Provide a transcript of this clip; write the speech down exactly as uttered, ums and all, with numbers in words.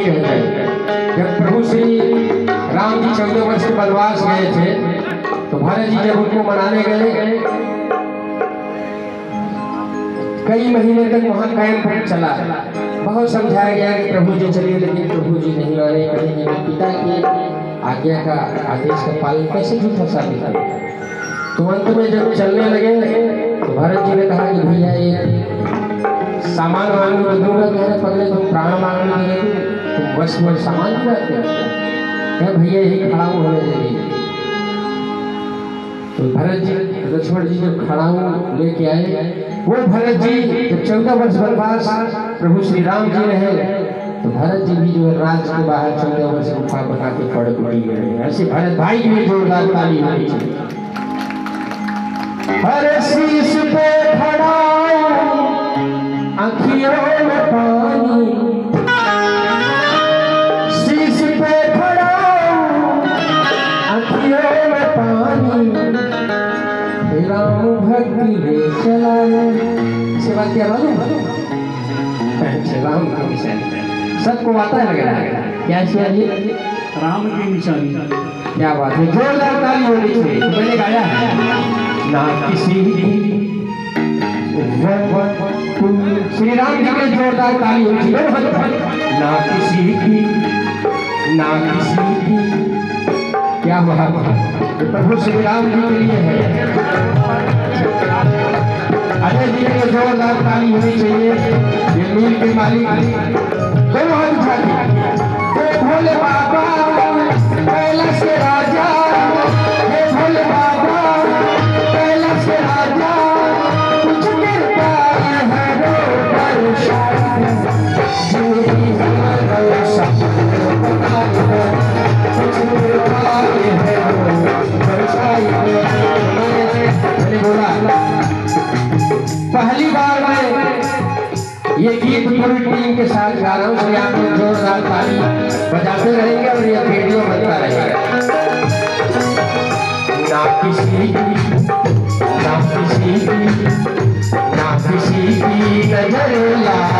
नहीं रह जाए। जब प्रभु श्री राम जी चौदह वर्ष के वनवास गए थे तो भरत जी जब उनको मनाने गए, कई महीने तक वहाँ कैंप चला। बहुत समझाया गया कि प्रभु जी चलिए, लेकिन प्रभु जी नहीं माने। कहेंगे पिता की आज्ञा का आदेश का पालन कैसे झूठा साबित है। तो अंत में जब चलने लगे तो भरत जी ने कहा कि भैया ये सामान मांगने में दूंगा, कह रहे पगले तुम प्राण मांगने लगे, तुम बस में सामान भी रखते क्या भैया यही खड़ा होने लगे। तो भरत जी लक्ष्मण जी जब खड़ा लेके आए, वो भरत जी जब चौदह वर्ष वनवास प्रभु श्री राम जी रहे तो भरत जी भी जो है राज के बाहर चौदह वर्ष गुफा बना के पड़ पड़ी गए। ऐसे भरत भाई की भी जोरदार ताली होनी चाहिए। हर शीश पे खड़ा आँखियों में पानी, शीश पे खड़ा आँखियों में पानी, राम भक्ति ले चला। सेवा क्या मालूम? राम की निशानी सबको आता है लग रहा है। क्या सेवा जी? राम की निशानी। क्या बात है, जोरदार ताली होनी चाहिए। तो मैंने गाया है ना किसी श्री राम जी के जोरदार ताली होनी चाहिए। ना किसी की ना किसी की क्या हुआ, प्रभु श्री राम जी के लिए है। अजय जी के जोरदार ताली होनी चाहिए। ये मील के मालिक दोनों हाथ उठा के भोले बाबा कैलाश के राजा, हे भोले बाबा कैलाश के राजा, कुछ कृपा है रो परेशान, मेरी भरोसा कुछ कृपा है रो परेशान। मैंने बोला पहली बार मैं ये गीत पूरी टीम के साथ गा रहा हूँ, इसलिए आप लोग जोरदार ताली बजाते रहेंगे और ये वीडियो बनता रहेगा। ना किसी की ना किसी की ना किसी की नजर ला